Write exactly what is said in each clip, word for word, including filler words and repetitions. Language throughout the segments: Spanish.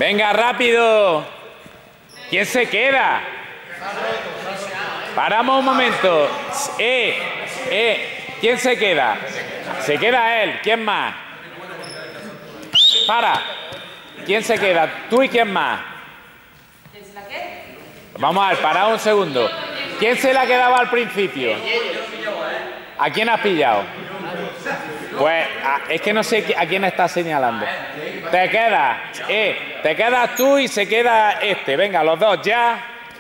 Venga, rápido. ¿Quién se queda? Paramos un momento. Eh, eh, ¿quién se queda? Se queda él. ¿Quién más? Para. ¿Quién se queda? ¿Tú y quién más? Vamos a ver, parad un segundo. ¿Quién se la ha quedado al principio? ¿A quién has pillado? Pues es que no sé a quién estás señalando. Te quedas, eh, te quedas tú y se queda este. Venga, los dos, ya.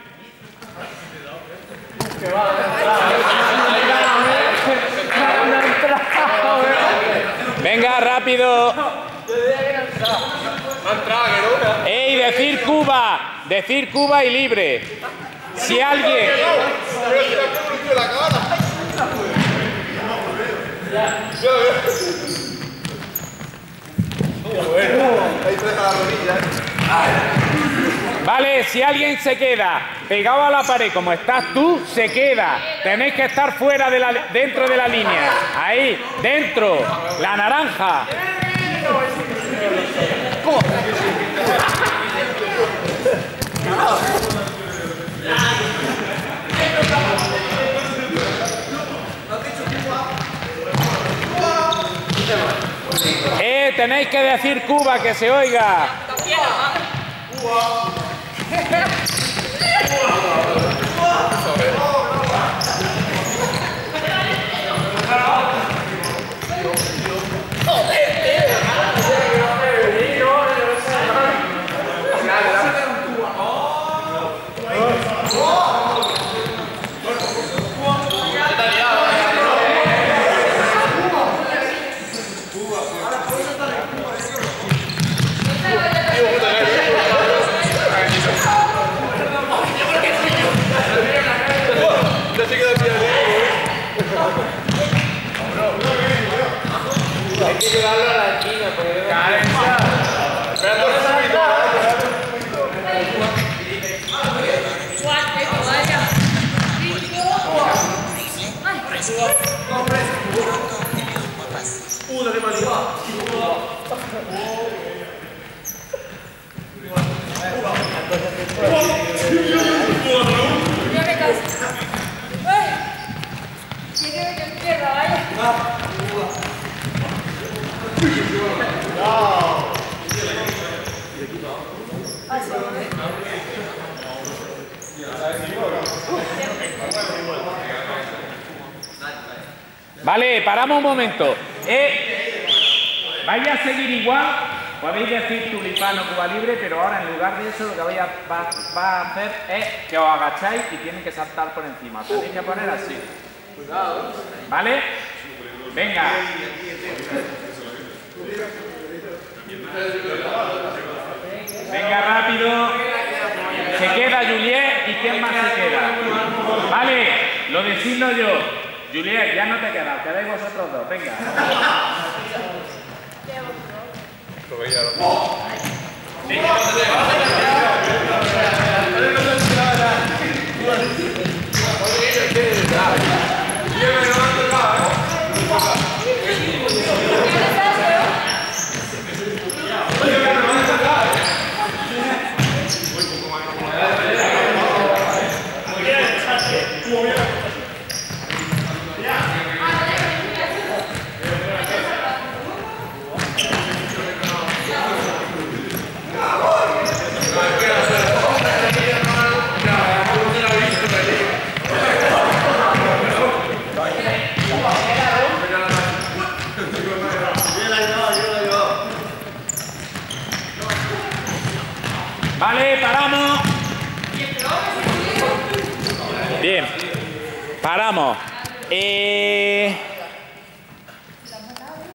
Venga, rápido. ¡Ey, decir Cuba! Decir Cuba y libre. Si alguien... Vale, si alguien se queda pegado a la pared como estás tú, se queda. Tenéis que estar fuera de la, dentro de la línea. Ahí, dentro. La naranja. ¿Cómo? Eh, tenéis que decir Cuba, que se oiga. Hay que llevarlo a la esquina, porque... ¡Carencia! ¡Espera por eso, una de malidad. Vale, paramos un momento. Eh, vais a seguir igual. Podéis decir tulipano, Cuba libre, pero ahora en lugar de eso lo que vais a, va, va a hacer es que os agacháis y tienen que saltar por encima. Os tenéis que poner así. ¿Vale? Venga. Venga, rápido. Se queda Juliet y ¿quién más se queda? Vale, lo designo yo. Juliet, ya no te quedas, quedáis vosotros dos. Venga. Vale, paramos. Bien, paramos. Eh...